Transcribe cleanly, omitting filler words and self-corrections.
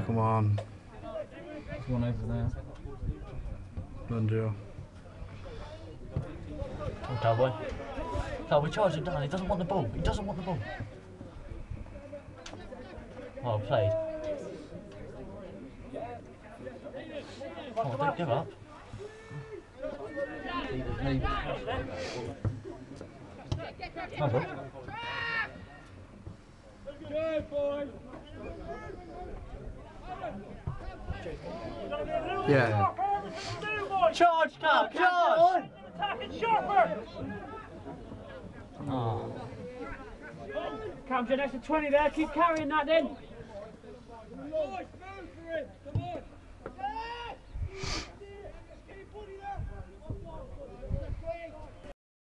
Come on. There's one over there. Joe. Oh, Cowboy. Cowboy, charge him down. He doesn't want the ball. He doesn't want the ball. Well played. Oh, don't give up. Nice one. Good boy. Yeah. Charge, Cal, charge! Attacking sharper. Oh. Cam's an extra 20 there. Keep carrying that then.